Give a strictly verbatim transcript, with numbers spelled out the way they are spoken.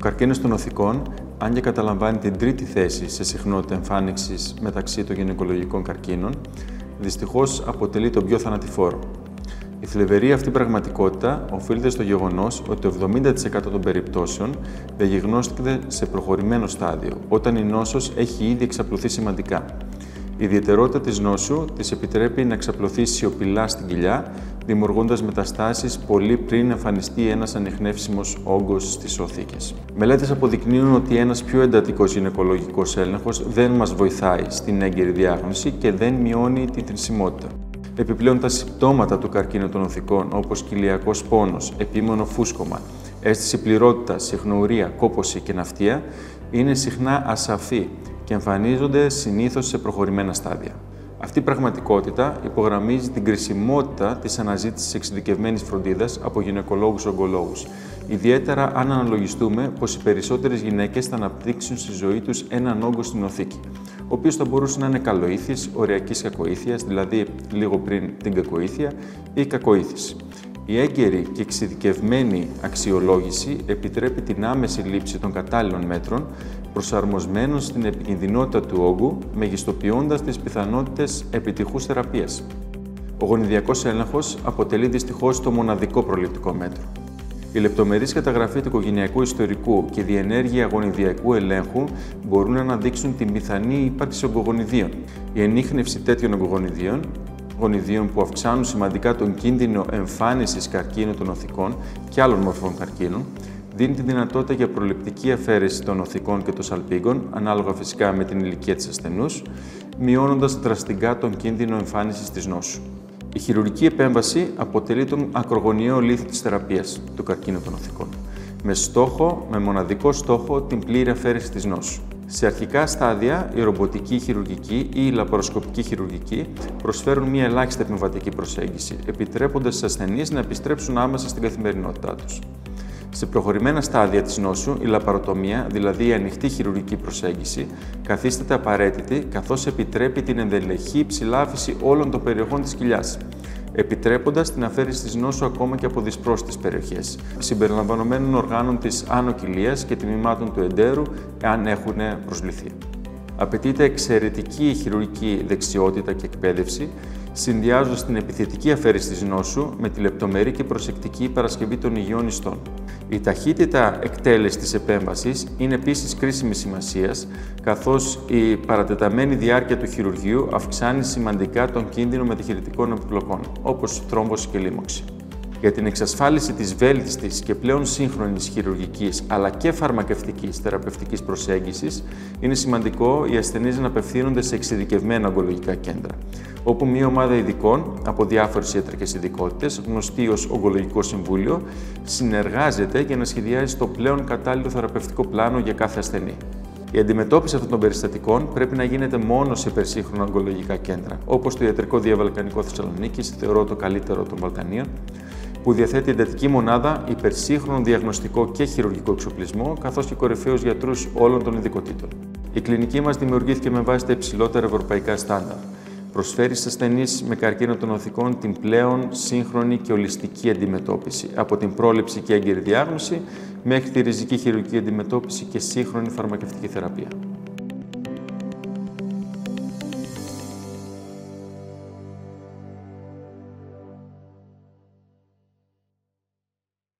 καρκίνος των οθικών, αν και καταλαμβάνει την τρίτη θέση σε συχνότητα εμφάνισης μεταξύ των γυναικολογικών καρκίνων, δυστυχώς αποτελεί τον πιο θανατηφόρο. Η θλιβερή αυτή πραγματικότητα οφείλεται στο γεγονός ότι το εβδομήντα τοις εκατό των περιπτώσεων διαγνώστηκε σε προχωρημένο στάδιο, όταν η νόσος έχει ήδη εξαπλωθεί σημαντικά. Η ιδιαιτερότητα της νόσου της επιτρέπει να εξαπλωθεί σιωπηλά στην κοιλιά, δημιουργώντας μεταστάσεις πολύ πριν εμφανιστεί ένας ανιχνεύσιμος όγκος στις οθήκες. Μελέτες αποδεικνύουν ότι ένας πιο εντατικός γυναικολογικός έλεγχος δεν μας βοηθάει στην έγκαιρη διάγνωση και δεν μειώνει την θνησιμότητα. Επιπλέον, τα συμπτώματα του καρκίνου των οθικών, όπως κοιλιακός πόνος, επίμονο φούσκωμα, αίσθηση πληρότητας, συχνουρία, κόπωση και ναυτία, είναι συχνά ασαφή και εμφανίζονται συνήθως σε προχωρημένα στάδια. Αυτή η πραγματικότητα υπογραμμίζει την κρισιμότητα της αναζήτησης εξειδικευμένης φροντίδας από γυναικολόγους-ογκολόγους, ιδιαίτερα αν αναλογιστούμε πως οι περισσότερες γυναίκες θα αναπτύξουν στη ζωή τους έναν όγκο στην οθήκη, ο οποίος θα μπορούσε να είναι καλοήθης, οριακής κακοήθειας, δηλαδή λίγο πριν την κακοήθεια, ή κακοήθης. Η έγκαιρη και εξειδικευμένη αξιολόγηση επιτρέπει την άμεση λήψη των κατάλληλων μέτρων, προσαρμοσμένων στην επικινδυνότητα του όγκου, μεγιστοποιώντας τις πιθανότητες επιτυχούς θεραπείας. Ο γονιδιακός έλεγχος αποτελεί δυστυχώς το μοναδικό προληπτικό μέτρο. Η λεπτομερής καταγραφή του οικογενειακού ιστορικού και η διενέργεια γονιδιακού ελέγχου μπορούν να αναδείξουν την πιθανή ύπαρξη ογκογονιδίων. Η ενίχνευση τέτοιων ογκογονιδίων, γονιδίων που αυξάνουν σημαντικά τον κίνδυνο εμφάνισης καρκίνου των οθικών και άλλων μορφών καρκίνου, δίνει τη δυνατότητα για προληπτική αφαίρεση των οθικών και των σαλπίγκων, ανάλογα φυσικά με την ηλικία της ασθενούς, μειώνοντας δραστικά τον κίνδυνο εμφάνισης της νόσου. Η χειρουργική επέμβαση αποτελεί τον ακρογωνιαίο λίθο της θεραπείας του καρκίνου των οθικών, με στόχο, με μοναδικό στόχο, την πλήρη αφαίρεση της νόσου. Σε αρχικά στάδια, η ρομποτική χειρουργική ή η λαπαροσκοπική χειρουργική προσφέρουν μια ελάχιστη επεμβατική προσέγγιση, επιτρέποντας στους ασθενείς να επιστρέψουν άμεσα στην καθημερινότητά τους. Σε προχωρημένα στάδια της νόσου, η λαπαροτομία, δηλαδή η ανοιχτή χειρουργική προσέγγιση, καθίσταται απαραίτητη, καθώς επιτρέπει την ενδελεχή υψηλάφιση όλων των περιοχών της κοιλιάς, επιτρέποντας την αφαίρεση της νόσου ακόμα και από δυσπρόσιτες περιοχές, συμπεριλαμβανομένων οργάνων της άνω κοιλίας και τμήματων του εντέρου, εάν έχουν προσβληθεί. Απαιτείται εξαιρετική χειρουργική δεξιότητα και εκπαίδευση, συνδυάζοντας την επιθετική αφαίρεση της νόσου με τη λεπτομερή και προσεκτική παρασκευή των υγιών ιστών. Η ταχύτητα εκτέλεσης της επέμβασης είναι επίσης κρίσιμης σημασίας, καθώς η παρατεταμένη διάρκεια του χειρουργείου αυξάνει σημαντικά τον κίνδυνο μεταχειρητικών επιπλοκών, όπως θρόμβωση και λίμωξη. Για την εξασφάλιση της βέλτιστης και πλέον σύγχρονης χειρουργικής αλλά και φαρμακευτικής θεραπευτικής προσέγγισης, είναι σημαντικό οι ασθενείς να απευθύνονται σε εξειδικευμένα ογκολογικά κέντρα, όπου μια ομάδα ειδικών από διάφορες ιατρικές ειδικότητες, γνωστή ως Ογκολογικό Συμβούλιο, συνεργάζεται για να σχεδιάζει το πλέον κατάλληλο θεραπευτικό πλάνο για κάθε ασθενή. Η αντιμετώπιση αυτών των περιστατικών πρέπει να γίνεται μόνο σε υπερσύγχρονα ογκολογικά κέντρα, όπως το Ιατρικό Διαβαλκανικό Θεσσαλονίκης, θεωρώ το καλύτερο των Βαλκανίων, που διαθέτει εντατική μονάδα, υπερσύγχρονο διαγνωστικό και χειρουργικό εξοπλισμό, καθώς και κορυφαίους γιατρούς όλων των ειδικοτήτων. Η κλινική μας δημιουργήθηκε με βάση τα υψηλότερα ευρωπαϊκά στάνταρ. Προσφέρει στους ασθενείς με καρκίνο των οθικών την πλέον σύγχρονη και ολιστική αντιμετώπιση, από την πρόληψη και έγκαιρη διάγνωση μέχρι τη ριζική χειρουργική αντιμετώπιση και σύγχρονη φαρμακευτική θεραπεία.